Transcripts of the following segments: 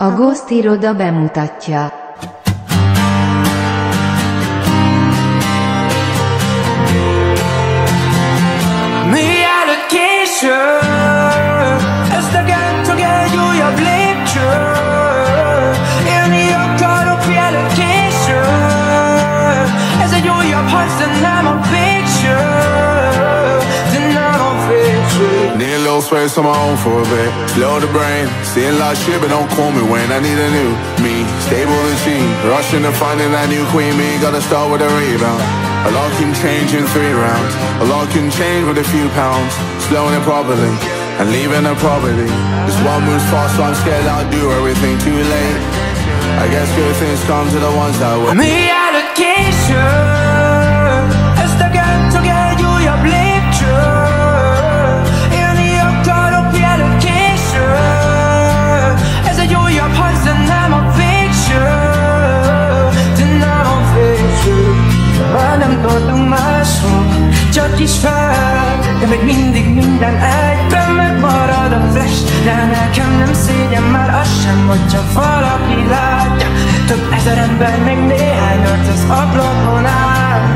A Ghost IRODA bemutatja. Mi előtt késő, ezdegettog egy újabb lépcső. Élni akarok, mielőtt késő. Ez egy újabb harc, de nem a végső. De nem a végső. Need a little space on my own for a bit. Slow the brain, seeing a lot of shit, but don't call me when I need a new me. Stable and cheap, rushing to finding that new queen me. Gotta start with a rebound. A lot can change in 3 rounds. A lot can change with a few pounds. Slowing it properly and leaving a property. This one moves fast, so I'm scared I'll do everything too late. I guess good things come to the ones that wait. Mi előtt késő, ezdegettog egy újabb lépcső. Élni akarok, mielőtt késő. Ez egy újabb harc, de nem a végső. De nem a végső. Már nem tartunk máshol, csak is fel. De még mindig minden egyben megmarad a flash. De nekem nem szégyen már az sem, hogy csak valaki látja. Több ezer ember, még néhány arc az ablakon áll.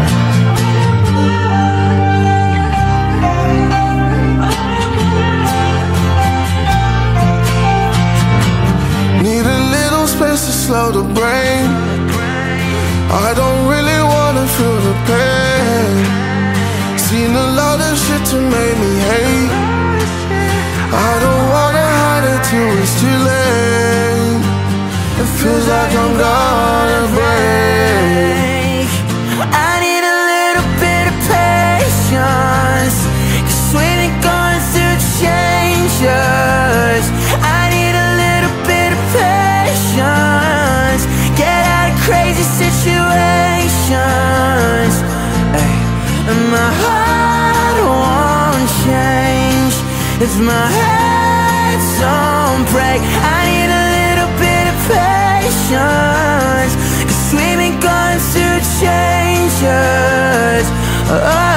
Need a little space to slow the brain. I don't really wanna feel the pain. Seen a lot of shit to make me hate. I don't wanna hide it till it's too late. It feels like I'm gonna break. I need a little bit of patience, 'cause we've been going through changes. I need a little bit of patience. Get out of crazy situations. Ay, and my heart won't change if my head don't break. I need a little bit of patience, 'cause we've been going through changes.